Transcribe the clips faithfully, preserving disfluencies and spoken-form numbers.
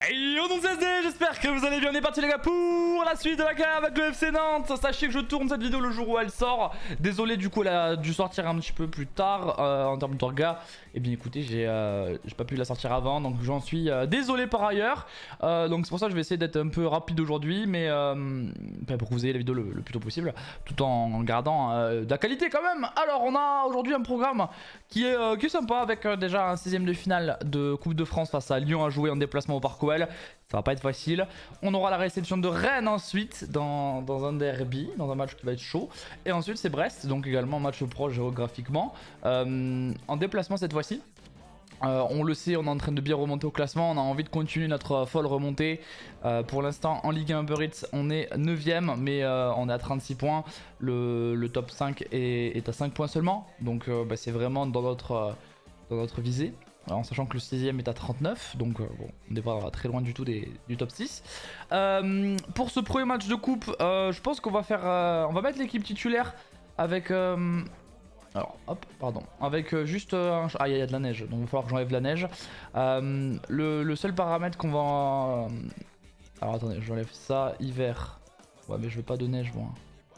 Hey yo, non C S D, j'espère que vous allez bien. On est parti les gars pour la suite de la cave avec le F C Nantes. Sachez que je tourne cette vidéo le jour où elle sort. Désolé du coup elle a dû sortir un petit peu plus tard euh, en termes d'orga. Et eh bien écoutez, j'ai euh, pas pu la sortir avant, donc j'en suis euh, désolé par ailleurs. euh, Donc c'est pour ça que je vais essayer d'être un peu rapide aujourd'hui, mais euh, pour que vous ayez la vidéo le, le plus tôt possible, tout en gardant euh, de la qualité quand même. Alors on a aujourd'hui un programme qui est, euh, qui est sympa avec euh, déjà un sixième de finale de Coupe de France face à Lyon à jouer en déplacement au Parc O L. Ça va pas être facile. On aura la réception de Rennes ensuite dans, dans un derby, dans un match qui va être chaud. Et ensuite c'est Brest, donc également match proche géographiquement. Euh, en déplacement cette fois-ci. Euh, on le sait, on est en train de bien remonter au classement. On a envie de continuer notre folle remontée. Euh, pour l'instant en Ligue un Uber Eats on est neuvième, mais euh, on est à trente-six points. Le, le top cinq est, est à cinq points seulement. Donc euh, bah, c'est vraiment dans notre, euh, dans notre visée. Alors, en sachant que le sixième est à trente-neuf, donc euh, bon, on n'est pas très loin du tout des, du top six. Euh, pour ce premier match de coupe, euh, je pense qu'on va faire, euh, on va mettre l'équipe titulaire avec, euh, alors hop, pardon, avec euh, juste, euh, un... ah il y, y a de la neige, donc il va falloir que j'enlève la neige. Euh, le, le seul paramètre qu'on va, euh... alors attendez, j'enlève ça, hiver. Ouais mais je veux pas de neige moi.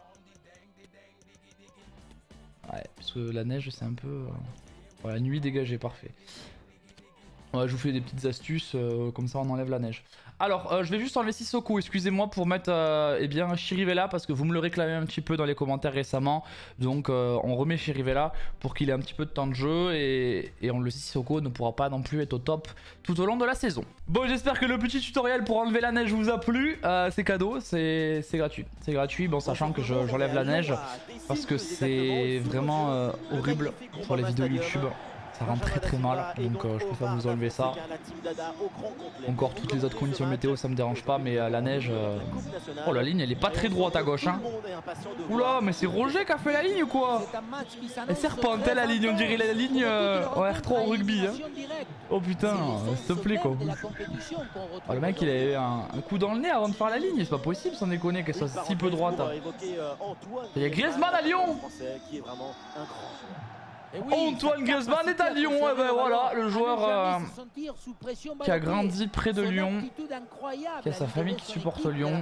Ouais, parce que la neige c'est un peu, euh... voilà, nuit dégagée, parfait. Ouais, je vous fais des petites astuces, euh, comme ça on enlève la neige. Alors, euh, je vais juste enlever Sissoko, excusez-moi, pour mettre euh, eh bien, Chirivella, parce que vous me le réclamez un petit peu dans les commentaires récemment. Donc euh, on remet Chirivella pour qu'il ait un petit peu de temps de jeu, et, et on le Sissoko ne pourra pas non plus être au top tout au long de la saison. Bon, j'espère que le petit tutoriel pour enlever la neige vous a plu. Euh, c'est cadeau, c'est gratuit. C'est gratuit, bon, sachant que j'enlève la neige, parce que c'est vraiment euh, horrible pour les vidéos YouTube. Ça rend très très mal, donc euh, je préfère vous enlever ça. Encore toutes les autres conditions météo ça me dérange pas, mais euh, la neige... Euh... Oh la ligne elle est pas très droite à gauche hein. Oula mais c'est Roger qui a fait la ligne ou quoi? Elle serpente la ligne, on dirait la ligne euh, en R trois au rugby hein. Oh putain, euh, s'il te plaît quoi. Oh, le mec il a eu un, un coup dans le nez avant de faire la ligne, c'est pas possible sans déconner qu'elle soit si peu droite hein. Il y a Griezmann à Lyon. Oui, Antoine Griezmann est à Lyon, et ben voilà, le joueur euh, qui a grandi près de Lyon, qui a sa famille qui supporte Lyon,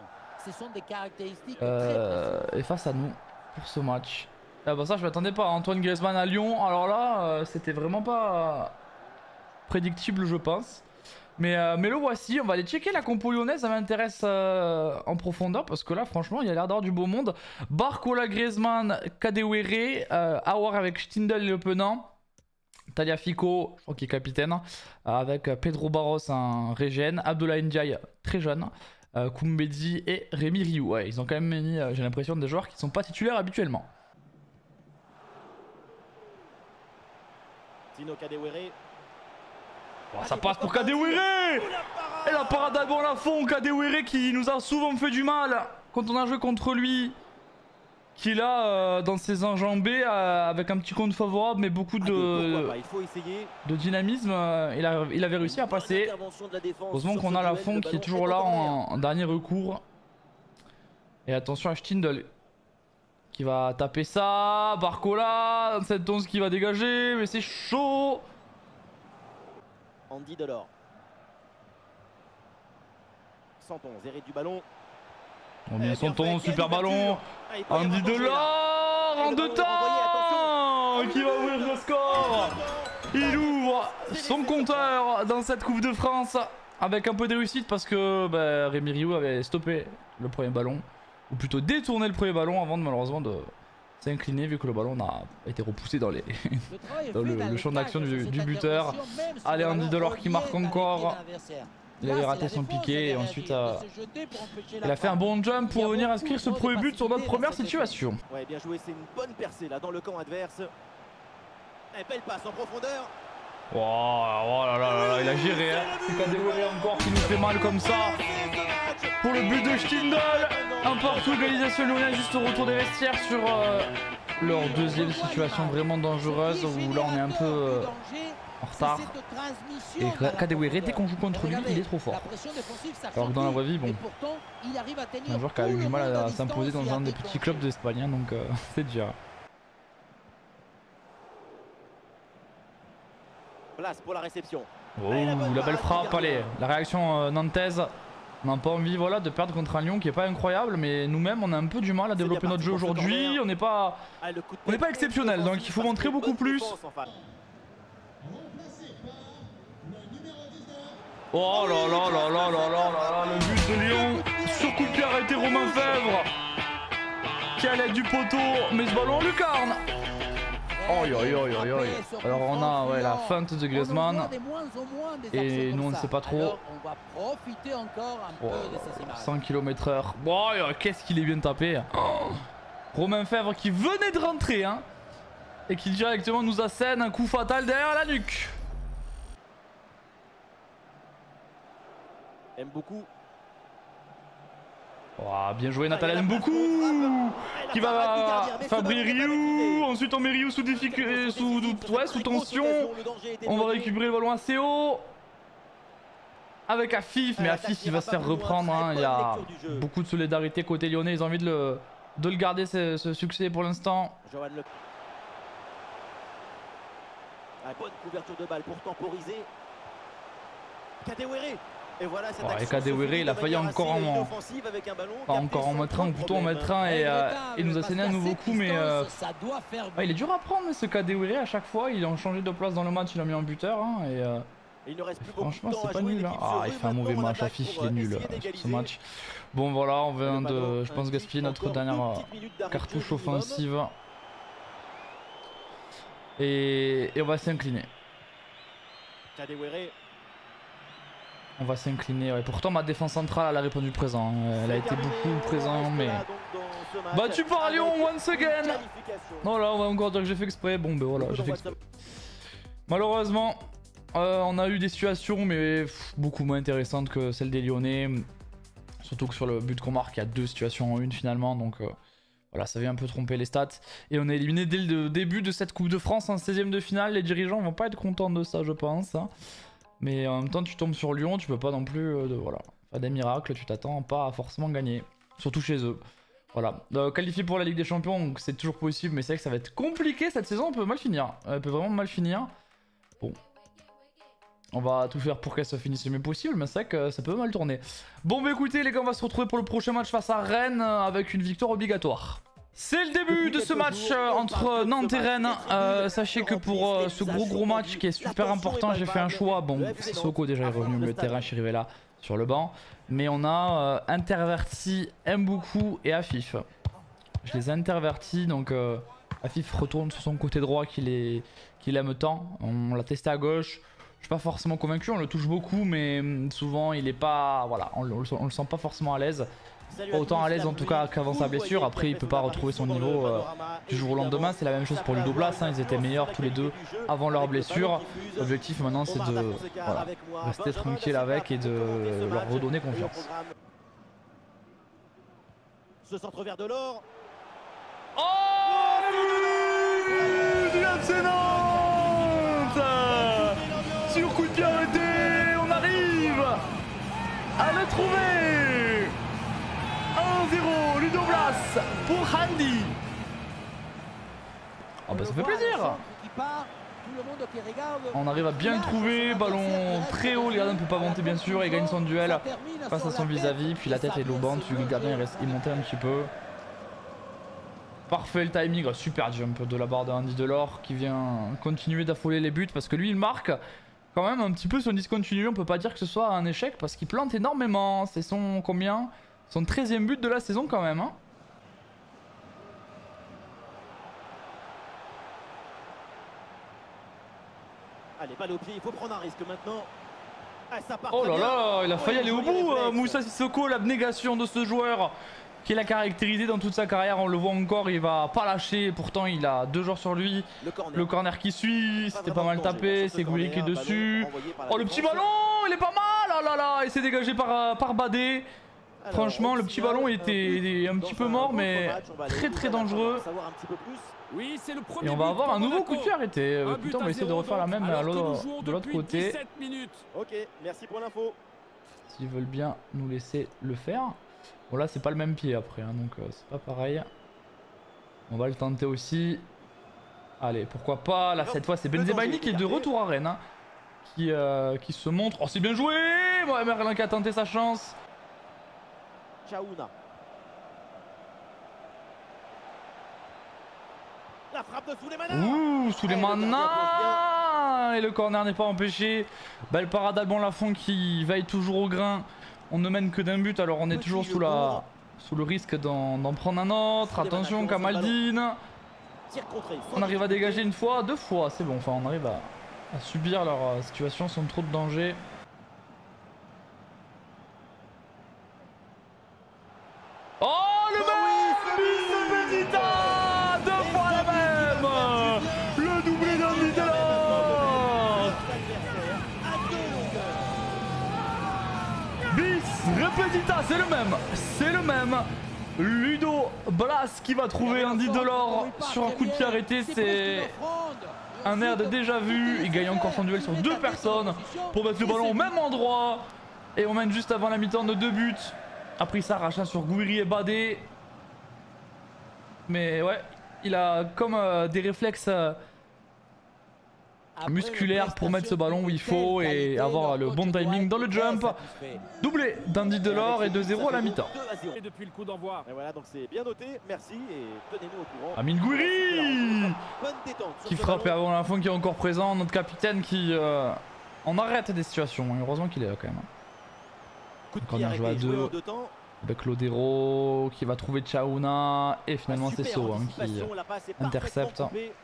euh, est face à nous pour ce match. Ah bah ça je m'attendais pas, Antoine Griezmann à Lyon, alors là euh, c'était vraiment pas prédictible je pense. Mais, euh, mais le voici, on va aller checker la compo lyonnaise, ça m'intéresse euh, en profondeur parce que là franchement il y a l'air d'avoir du beau monde. Barcola, Griezmann, Kadewere, euh, Aouar avec Stindl et Le Penant, Tagliafico, je crois qu'il est capitaine, euh, avec Pedro Barros, un régène, Abdoulaye Ndiaye, très jeune, euh, Koumbedi et Rémi Riou. Ouais, ils ont quand même mis, euh, j'ai l'impression, des joueurs qui ne sont pas titulaires habituellement. Tino Kadewere. Oh, ça passe pour Kadewere. Et la parade à bon la fond, Kadewere qui nous a souvent fait du mal quand on a joué contre lui. Qui là, euh, dans ses enjambées, euh, avec un petit compte favorable, mais beaucoup de, de dynamisme, euh, il, a, il avait réussi à passer. Heureusement qu'on a la fond qui est toujours là en, en dernier recours. Et attention à Stindl qui va taper ça. Barcola, cette onze qui va dégager, mais c'est chaud. Andy Delors. cent onze, hérite du ballon. On met son ton, super ballon. Andy Delors en deux temps qui va ouvrir le score. Il ouvre son compteur dans cette Coupe de France avec un peu de réussite parce que bah, Rémi Riou avait stoppé le premier ballon, ou plutôt détourné le premier ballon avant de malheureusement de s'incliner vu que le ballon a été repoussé dans, les dans le, le champ d'action du, du buteur. Allez, Andy Delors qui marque encore. Il avait raté son piqué et ensuite euh, il a fait un bon jump pour venir inscrire ce premier but sur notre première situation. Ouais, bien joué, c'est une bonne percée là dans le camp adverse. Et belle passe en profondeur. Oh, oh là là là là, il a géré hein. C'est Kadewere encore qui nous fait mal comme ça. Pour le but de Stindl. Un partout, égalisation lyonnaise, juste au retour des vestiaires sur euh, leur deuxième situation vraiment dangereuse où là on est un peu euh, en retard. Et Kadewere, dès qu'on joue contre lui, il est trop fort. Alors que dans la vraie vie, bon, c'est un joueur qui a eu du mal à, à s'imposer dans un des petits clubs d'Espagne, hein, donc euh, c'est dur. Place pour la réception. Oh, la belle frappe, allez, la réaction euh, nantaise. On n'a pas envie voilà, de perdre contre un Lyon qui est pas incroyable, mais nous-mêmes on a un peu du mal à développer notre jeu aujourd'hui. On n'est pas, on n'est pas exceptionnel, donc il faut montrer beaucoup plus. Oh là là là là là là là, le but de Lyon sur coup de pied arrêté Romain Fèvre qui allait du poteau, mais ce ballon lucarne. Oh yo yo yo yo. Alors on a ouais, la feinte de Griezmann et nous on ne sait pas trop. Oh, cent kilomètres heure. Oh, qu'est-ce qu'il est bien tapé. Oh. Romain Fèvre qui venait de rentrer hein, et qui directement nous assène un coup fatal derrière la nuque. Aime beaucoup. Oh, bien joué Nathalie beaucoup qui va Fabri Riou. Ensuite on met Riou sous, difficulté, sous, ouais, sous tension. On va récupérer le ballon assez haut avec Afif, mais Afif il va se faire reprendre hein. Il y a beaucoup de solidarité côté lyonnais, ils ont envie de le, de le garder ce, ce succès pour l'instant. Bonne couverture de balle pour temporiser. Kadewere. Et voilà cette ouais, Kadewere il a failli encore en, pas encore en mettre un, ou plutôt en mettre un et euh, il nous a saigné un nouveau coup, mais euh, ouais, il est dur à prendre ce Kadewere à chaque fois. Il a changé de place dans le match, il a mis un buteur hein, et, euh, et franchement c'est pas nul hein. Ah il fait un mauvais match, Afif il est nul euh, sur ce match. Bon voilà, on vient de je pense gaspiller notre dernière euh, cartouche offensive et, et on va s'incliner. On va s'incliner. Ouais. Pourtant, ma défense centrale, elle a répondu présent. Elle a été beaucoup présent, mais battu par Lyon once again. Non, là, on va encore dire que j'ai fait exprès. Bon, ben voilà, j'ai fait exprès. Malheureusement, euh, on a eu des situations, mais pff, beaucoup moins intéressantes que celles des Lyonnais. Surtout que sur le but qu'on marque, il y a deux situations en une finalement. Donc euh, voilà, ça vient un peu tromper les stats. Et on est éliminé dès le début de cette Coupe de France en seizième de finale. Les dirigeants vont pas être contents de ça, je pense. Hein. Mais en même temps, tu tombes sur Lyon, tu peux pas non plus euh, de, voilà, faire des miracles, tu t'attends pas à forcément gagner. Surtout chez eux. Voilà. Euh, qualifié pour la Ligue des Champions, c'est toujours possible, mais c'est vrai que ça va être compliqué cette saison, on peut mal finir. Elle peut vraiment mal finir. Bon. On va tout faire pour qu'elle se finisse le mieux possible, mais c'est vrai que ça peut mal tourner. Bon, bah écoutez, les gars, on va se retrouver pour le prochain match face à Rennes avec une victoire obligatoire. C'est le début de ce match euh, entre Nantes et Rennes. Euh, sachez que pour euh, ce gros gros match qui est super important, j'ai fait un choix. Bon, Sissoko déjà est revenu au milieu de terrain, je suis arrivé là sur le banc. Mais on a euh, interverti Mboukou et Afif. Je les ai intervertis, donc euh, Afif retourne sur son côté droit qu'il est, qu'il aime tant. On l'a testé à gauche. Je suis pas forcément convaincu, on le touche beaucoup, mais souvent il est pas, voilà, on le, on le sent pas forcément à l'aise. Pas autant à l'aise en tout cas qu'avant sa blessure. Après il peut pas retrouver son niveau euh, du jour au lendemain. C'est la même chose pour Ludo Blas, hein. Ils étaient meilleurs tous les deux avant leur blessure. L'objectif maintenant c'est de voilà, rester tranquille avec et de leur redonner confiance. Ce centre vert de l'or. Oh du F C Nantes sur coup de pied arrêté, on arrive à le trouver. un zéro, Ludo Blas pour Handy. Oh bah ça fait plaisir. On arrive à bien le trouver, ballon très haut, le gardien ne peut pas monter bien sûr, il gagne son duel face à son vis-à-vis, puis la tête est lobante, le gardien il, reste, il montait un petit peu. Parfait le timing, super jump de la barre de Andy Delors qui vient continuer d'affoler les buts parce que lui il marque quand même un petit peu son discontinu, on peut pas dire que ce soit un échec parce qu'il plante énormément, c'est son combien? Son treizième but de la saison quand même hein. Allez, balle au pied, il faut prendre un risque maintenant. Ah, ça part oh là bien. là, il a failli ouais, aller au bout euh, Moussa Sissoko, l'abnégation de ce joueur qui l'a caractérisé dans toute sa carrière, on le voit encore, il va pas lâcher, pourtant il a deux joueurs sur lui. Le corner, le corner qui suit, c'était pas mal tapé, c'est Goulet qui est dessus. Oh le petit ballon, il est pas mal, oh là là, il s'est dégagé par, par Badé. Alors, franchement, le petit ballon était un petit peu mort, mais très très dangereux. Oui, c'est le premier et on va avoir un nouveau coup de pied arrêté. Un Putain, on va essayer de refaire la même à de l'autre côté. Ok, merci pour l'info. S'ils veulent bien nous laisser le faire. Bon là c'est pas le même pied après, hein, donc euh, c'est pas pareil. On va le tenter aussi. Allez, pourquoi pas. Là cette fois c'est Benzemaini qui est de retour à Rennes. Hein, qui, euh, qui se montre. Oh, c'est bien joué. Bon, Merlin qui a tenté sa chance. Chaouna. La frappe de Souleymana. Ouh, Souleymana. Et le corner n'est pas empêché. Belle parade d'Alban Lafont qui veille toujours au grain. On ne mène que d'un but, alors on est toujours sous, la, sous le risque d'en prendre un autre. Attention, Kamaldine. On arrive à dégager une fois, deux fois, c'est bon. Enfin, on arrive à, à subir leur euh, situation sans trop de danger. Oh, le même but de Petita. Deux fois la même. Le doublé d'Andy Delors. Bis Repetita, c'est le même. C'est le même. Ludo Blas qui va trouver Andy Delors sur un coup de pied arrêté. C'est un air de déjà vu. Il gagne encore son duel sur deux personnes pour mettre le ballon au même endroit. Et on mène juste avant la mi-temps de deux buts. Après ça, rachat sur Gouiri et Badé. Mais ouais, il a comme euh, des réflexes euh, musculaires pour mettre ce ballon où il faut et avoir le bon timing dans le jump. Doublé d'Andy Delors et deux zéro à la mi-temps. Et depuis le coup d'envoi. Et voilà, donc c'est bien noté, merci et tenez-nous au courant. Amine Gouiri qui frappe avant la fin, qui est encore présent. Notre capitaine qui euh, en arrête des situations. Heureusement qu'il est là quand même. Encore bien joué à deux. Avec Lodero qui va trouver Chaouna. Et finalement c'est So hein, qui intercepte.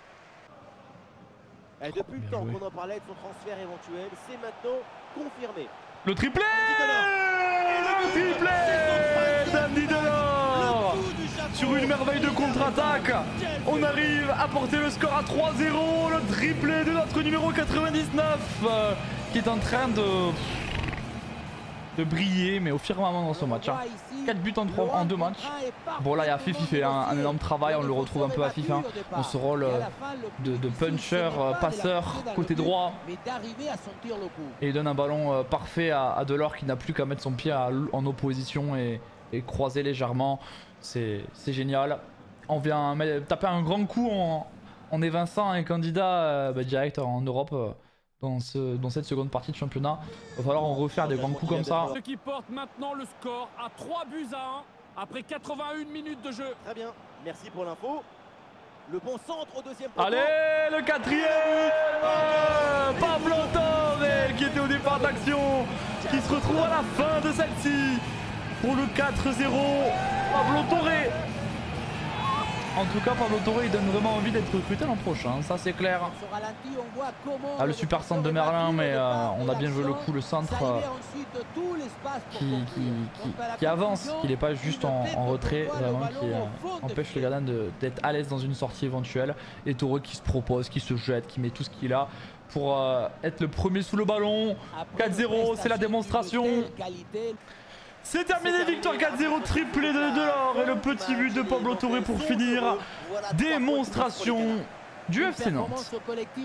Et depuis le temps qu'on en parlait de son transfert éventuel, c'est maintenant confirmé. Le triplé. Le triplé d'Andy Delors sur une merveille de contre-attaque. On arrive à porter le score à trois zéro. Le triplé de notre numéro quatre-vingt-dix-neuf euh, qui est en train de... de briller mais au firmament dans ce match hein. quatre buts en, trois, en deux matchs. Bon là il y a Fifi qui fait un, un énorme travail, on le retrouve un peu à Fifi hein, dans ce rôle euh, de, de puncher, euh, passeur, côté droit. Et il donne un ballon euh, parfait à, à Delors qui n'a plus qu'à mettre son pied à, en opposition et, et croiser légèrement. C'est génial. On vient taper un grand coup en, en évinçant un candidat euh, bah, direct en Europe. Euh, Dans, ce, dans cette seconde partie de championnat. Il va falloir en refaire des grands coups comme ça. Ce qui porte maintenant le score à trois buts à un après quatre-vingt-une minutes de jeu. Très bien, merci pour l'info. Le bon centre au deuxième poteau. Allez, le quatrième euh, Pablo Torre qui était au départ d'action, qui se retrouve à la fin de celle-ci pour le quatre zéro. Pablo Torre. En tout cas, Pablo Torre il donne vraiment envie d'être recruté l'an prochain, ça c'est clair. Ah, le super centre de Merlin, mais euh, on a bien joué le coup, le centre euh, qui, qui, qui, qui avance, qui n'est pas juste en, en retrait, vraiment qui euh, empêche le gardien d'être à l'aise dans une sortie éventuelle. Et Torre qui se propose, qui se jette, qui met tout ce qu'il a pour euh, être le premier sous le ballon. quatre zéro, c'est la démonstration. C'est terminé, victoire quatre zéro, triplé de Delors et le petit but de Pablo Torre pour finir. Démonstration du F C Nantes. Ça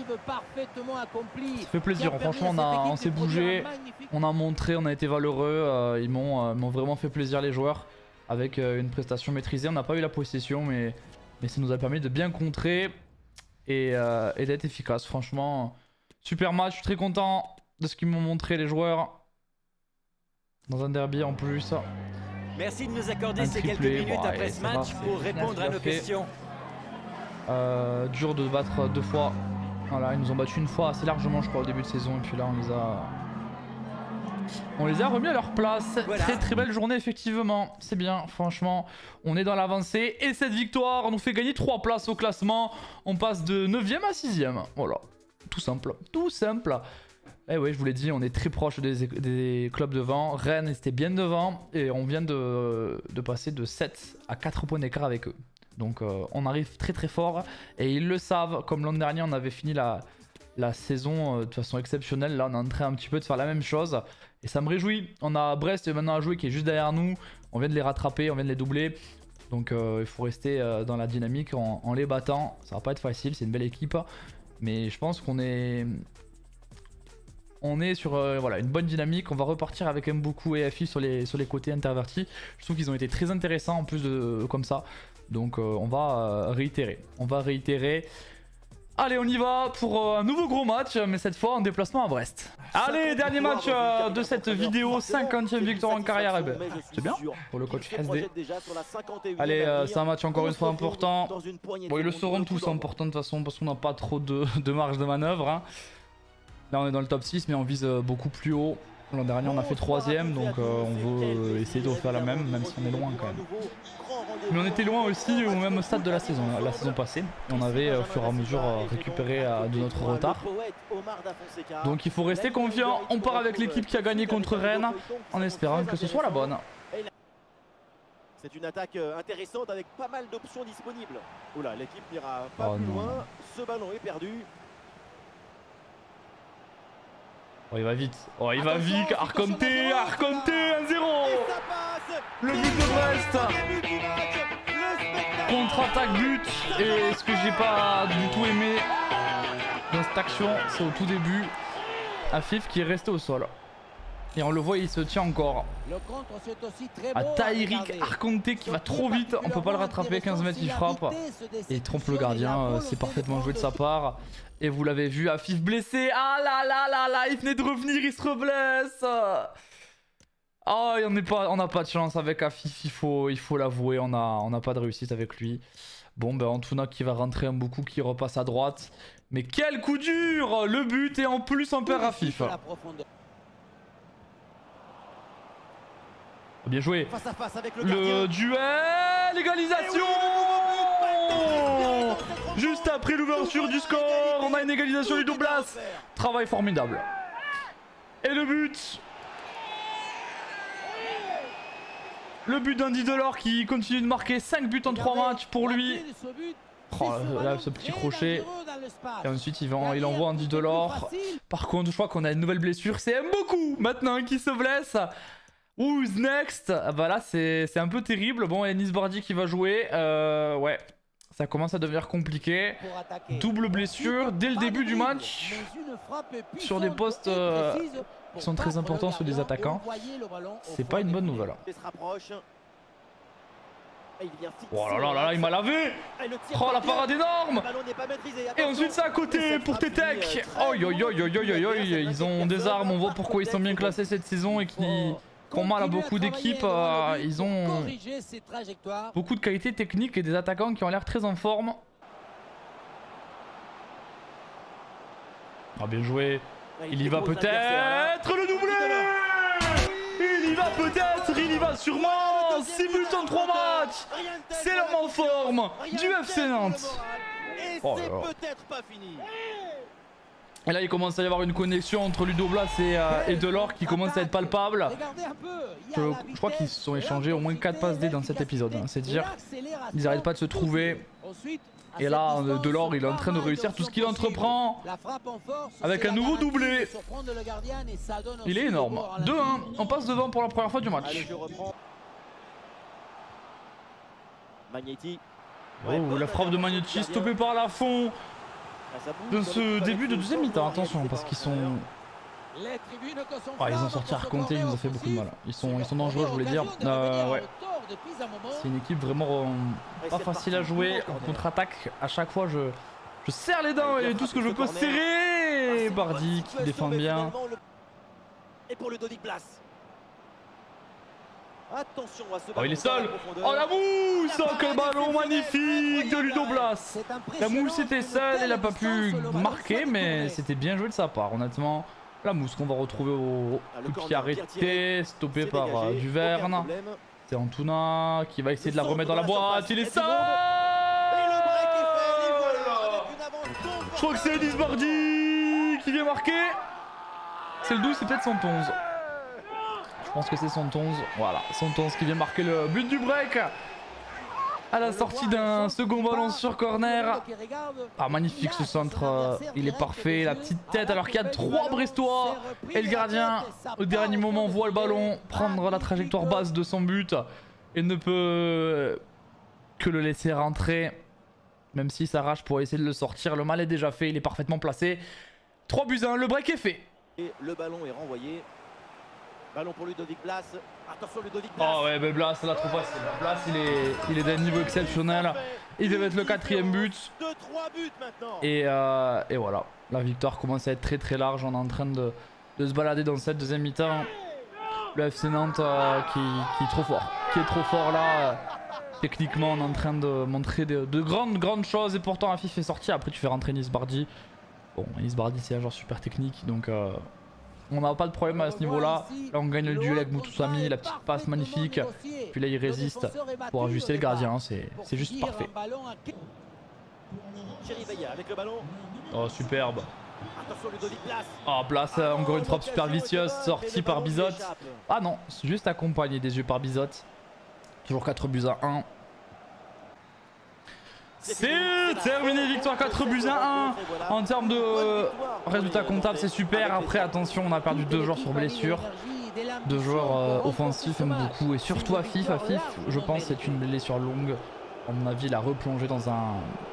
fait plaisir, franchement on, a, on s'est bougé, on a montré, on a été valeureux, euh, ils m'ont euh, vraiment fait plaisir les joueurs avec euh, une prestation maîtrisée. On n'a pas eu la possession mais, mais ça nous a permis de bien contrer et, euh, et d'être efficace. Franchement, super match, je suis très content de ce qu'ils m'ont montré les joueurs. Dans un derby en plus. Merci de nous accorder un ces triplé. quelques minutes Bon, après allez, ce va, match pour répondre à nos fait. questions. Euh, dur de battre deux fois. Voilà, ils nous ont battu une fois assez largement je crois au début de saison et puis là on les a... On les a remis à leur place. Voilà. Très très belle journée effectivement. C'est bien, franchement. On est dans l'avancée. Et cette victoire nous fait gagner trois places au classement. On passe de neuvième à sixième. Voilà, tout simple. Tout simple. Eh ouais, je vous l'ai dit, on est très proche des, des clubs devant. Rennes était bien devant et on vient de, de passer de sept à quatre points d'écart avec eux. Donc euh, on arrive très très fort et ils le savent. Comme l'an dernier, on avait fini la, la saison euh, de façon exceptionnelle. Là, on est en train un petit peu de faire la même chose et ça me réjouit. On a Brest maintenant à jouer qui est juste derrière nous. On vient de les rattraper, on vient de les doubler. Donc euh, il faut rester euh, dans la dynamique en, en les battant. Ça va pas être facile, c'est une belle équipe. Mais je pense qu'on est... On est sur euh, voilà, une bonne dynamique. On va repartir avec Mboukou et F I sur les, sur les côtés intervertis. Je trouve qu'ils ont été très intéressants en plus de euh, comme ça. Donc euh, on va euh, réitérer. On va réitérer Allez, on y va pour euh, un nouveau gros match, mais cette fois en déplacement à Brest. Allez, dernier match euh, de cette vidéo, cinquantième victoire en carrière. Eh ben, c'est bien pour le coach S D. Allez, euh, c'est un match encore une fois important. Bon, ils le seront tous importants de toute façon parce qu'on n'a pas trop de, de marge de manœuvre. Hein. Là, on est dans le top six, mais on vise euh, beaucoup plus haut. L'an dernier, on a fait troisième, donc euh, on veut euh, essayer de refaire la même, même si on est loin quand même. Mais on était loin aussi au même stade de la saison, la saison passée. Et on avait au fur et à mesure récupéré de notre retard. Donc il faut rester confiant. On part avec l'équipe qui a gagné contre Rennes en espérant que ce soit la bonne. C'est une attaque intéressante avec pas mal d'options disponibles. Oula, l'équipe n'ira pas oh plus non. loin. Ce ballon est perdu. Oh, il va vite. Oh, il va vite. Arconte, Arconte, un zéro. Le but de Brest. Contre-attaque, but. Et ce que j'ai pas du tout aimé dans cette action, c'est au tout début, Afif qui est resté au sol. Et on le voit, il se tient encore. À Tahiric Arconte qui va trop vite, on peut pas le rattraper, quinze mètres il frappe. Et il trompe le gardien, c'est parfaitement joué de sa part. Et vous l'avez vu, Afif blessé. Ah là là là là, il venait de revenir, il se reblesse. Oh, on n'a pas, on a pas de chance avec Afif, il faut il faut l'avouer, on n'a on a pas de réussite avec lui. Bon, ben Antouna qui va rentrer un beau coup, qui repasse à droite. Mais quel coup dur! Le but et en plus on perd Afif. Bien joué. Face à face avec le, le duel, égalisation. Juste après l'ouverture du score, on a une égalisation du Douglas. Travail formidable. Et le but. Le but d'Andy Delors qui continue de marquer cinq buts en trois matchs pour lui. Oh, là, ce petit crochet. Et ensuite, il, va, il envoie Andy Delors. Par contre, je crois qu'on a une nouvelle blessure. C'est Mboku maintenant qui se blesse. Who's next? Ah bah là c'est un peu terrible. Bon, il y a Nisbardi qui va jouer. Euh, ouais, ça commence à devenir compliqué. Double blessure dès le début du match. Sur des postes euh, qui sont très importants sur des attaquants. C'est pas une bonne nouvelle. Oh là là là là, il m'a lavé. Oh la parade énorme. Et ensuite c'est à côté pour Tetek. Oh yo yo yo yo yo yo. Ils ont des armes, on voit pourquoi ils sont bien classés cette saison et qui font mal à beaucoup d'équipes. Euh, ils ont beaucoup de qualité technique et des attaquants qui ont l'air très en forme. Ah, bien joué. Il y va peut-être, le doublé. Il y va peut-être, il y va sûrement. six buts en trois matchs. C'est l'homme en forme du F C Nantes. Oh là là. Et là il commence à y avoir une connexion entre Ludo Blas et, euh, et Delors qui commence à être palpable. Je, je crois qu'ils se sont échangés au moins quatre passes D dans cet épisode. Hein. C'est dire, ils n'arrêtent pas de se trouver. Et là Delors il est en train de réussir tout ce qu'il entreprend. Avec un nouveau doublé. Il est énorme. deux un, on passe devant pour la première fois du match. Oh, la frappe de Magnetti stoppée par Lafont. De ce début de deuxième mi-temps, attention, parce qu'ils sont... Oh, ils ont sorti Arconte, ils nous ont fait beaucoup de mal. Ils sont, ils sont dangereux, je voulais dire. Euh, ouais. C'est une équipe vraiment euh, pas facile à jouer. En contre-attaque, à chaque fois, je, je serre les dents et tout ce que je peux serrer. Bardi qui défend bien. Et pour le Dodic Blas. Attention à ce oh, il est seul. Oh, la mousse. Oh, quel ballon magnifique de Ludo Blas. La mousse était seule, elle n'a pas pu marquer, mais c'était bien joué de sa part, honnêtement. La mousse qu'on va retrouver au coup de pied arrêté, stoppé par euh, Duverne. C'est Antouna qui va essayer de la remettre dans la boîte. Il est seul. Je crois que c'est Nisbardi qui vient marquer. C'est le douze, c'est peut-être cent onze. Je pense que c'est cent onze, voilà, cent onze qui vient marquer le but du break à la sortie d'un second ballon sur corner. Ah, magnifique ce centre, euh, il est parfait, la petite tête alors qu'il y a trois Brestois et le gardien au dernier moment voit le ballon prendre la trajectoire basse de son but et ne peut que le laisser rentrer, même s'il s'arrache pour essayer de le sortir. Le mal est déjà fait, il est parfaitement placé. trois buts à un, le break est fait. Et le ballon est renvoyé. Ballon pour Ludovic Blas. Attention Ludovic Blas. Oh ouais, mais Blas, là trop facile. Blas, il est, il est d'un niveau exceptionnel. Il devait être le quatrième but. deux trois buts maintenant. Et, euh, et voilà, la victoire commence à être très très large. On est en train de, de se balader dans cette deuxième mi-temps. Le F C Nantes euh, qui, qui est trop fort. Qui est trop fort là. Euh, techniquement, on est en train de montrer de, de grandes grandes choses. Et pourtant, Afif est sorti. Après, tu fais rentrer Nice Bardi. Bon, Nice Bardi, c'est un joueur super technique. Donc... Euh, on n'a pas de problème à ce niveau-là. Là, on gagne le duel avec Moutoussamy, la petite passe magnifique. Puis là, il résiste pour ajuster le gardien. C'est juste parfait. Avec le ballon. Oh, superbe. Oh, Blas, encore une frappe super vicieuse, sortie par Bizot. Ah non, juste accompagné des yeux par Bizot. Toujours quatre buts à un. C'est terminé, victoire quatre buts à un. En termes de résultats comptables, c'est super. Après, attention, on a perdu deux joueurs sur blessure. Deux joueurs euh, offensifs, aiment beaucoup. Et surtout Afif. Afif, je pense, c'est une blessure longue. À mon avis, il a replongé dans un...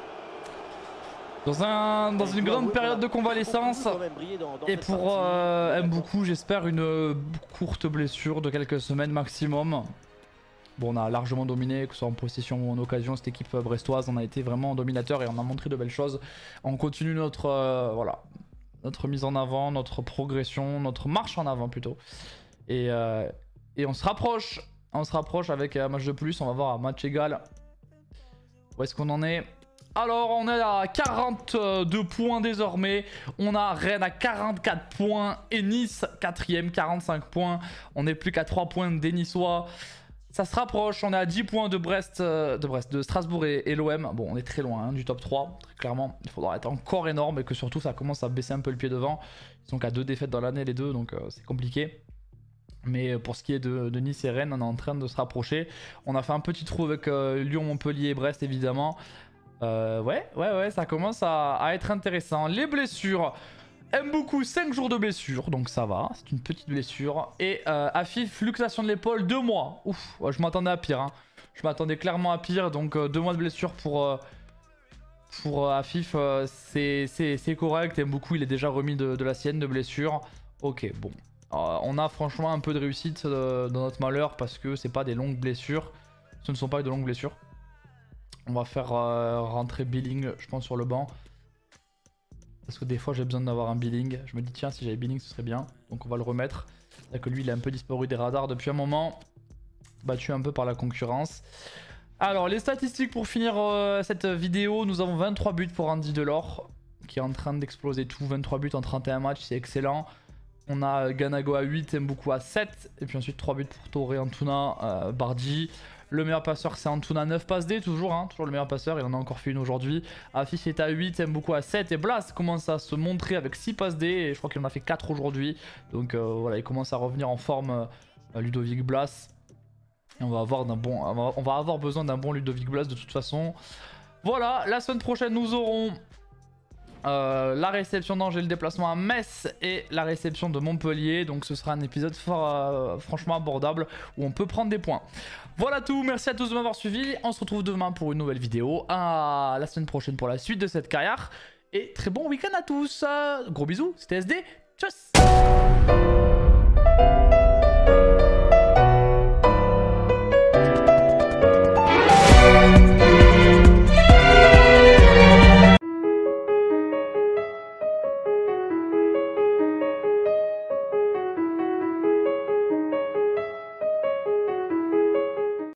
Dans, un, dans une grande période de convalescence. Et pour euh, Mboukou, j'espère une courte blessure de quelques semaines maximum. Bon, on a largement dominé, que ce soit en possession ou en occasion, cette équipe brestoise. On a été vraiment dominateur et on a montré de belles choses. On continue notre, euh, voilà, notre mise en avant, notre progression, notre marche en avant plutôt. Et, euh, et on se rapproche. On se rapproche avec un match de plus. On va voir un match égal. Où est-ce qu'on en est ? Alors, on est à quarante-deux points désormais. On a Rennes à quarante-quatre points et Nice quatrième, quarante-cinq points. On n'est plus qu'à trois points des Niçois. Ça se rapproche, on est à dix points de Brest, euh, de Brest, de Strasbourg et, et l'O M. Bon, on est très loin hein, du top trois, très clairement. Il faudra être encore énorme et que surtout ça commence à baisser un peu le pied devant. Ils sont qu'à deux défaites dans l'année les deux, donc euh, c'est compliqué. Mais pour ce qui est de, de Nice et Rennes, on est en train de se rapprocher. On a fait un petit trou avec euh, Lyon, Montpellier et Brest évidemment. Euh, ouais, ouais, ouais, ça commence à, à être intéressant. Les blessures... Mboukou, cinq jours de blessure, donc ça va, c'est une petite blessure. Et euh, Afif, luxation de l'épaule, deux mois. Ouf, ouais, je m'attendais à pire. Hein. Je m'attendais clairement à pire, donc euh, deux mois de blessure pour, euh, pour euh, Afif, euh, c'est correct. Mboukou, il est déjà remis de, de la sienne de blessure. Ok, bon. Euh, on a franchement un peu de réussite euh, dans notre malheur parce que c'est pas des longues blessures. Ce ne sont pas de longues blessures. On va faire euh, rentrer Billing, je pense, sur le banc. Parce que des fois j'ai besoin d'avoir un Billing. Je me dis tiens si j'avais Billing ce serait bien. Donc on va le remettre. C'est que lui il est un peu disparu des radars depuis un moment. Battu un peu par la concurrence. Alors les statistiques pour finir euh, cette vidéo. Nous avons vingt-trois buts pour Andy Delors. Qui est en train d'exploser tout. vingt-trois buts en trente et un matchs, c'est excellent. On a Ganago à huit, Mboukou à sept. Et puis ensuite trois buts pour Touré, Antuna, euh, Bardi. Le meilleur passeur c'est Antuna, neuf passes D, toujours, hein, toujours le meilleur passeur, il en a encore fait une aujourd'hui. Afif est à huit, Mboukou à sept et Blas commence à se montrer avec six passes D et je crois qu'il en a fait quatre aujourd'hui. Donc euh, voilà, il commence à revenir en forme euh, Ludovic Blas. Et on va avoir, d'un bon, on va avoir besoin d'un bon Ludovic Blas de toute façon. Voilà, la semaine prochaine nous aurons euh, la réception d'Angers, le déplacement à Metz et la réception de Montpellier. Donc ce sera un épisode fort, euh, franchement abordable où on peut prendre des points. Voilà tout, merci à tous de m'avoir suivi. On se retrouve demain pour une nouvelle vidéo. À la semaine prochaine pour la suite de cette carrière. Et très bon week-end à tous. Gros bisous, c'était S D. Tchuss.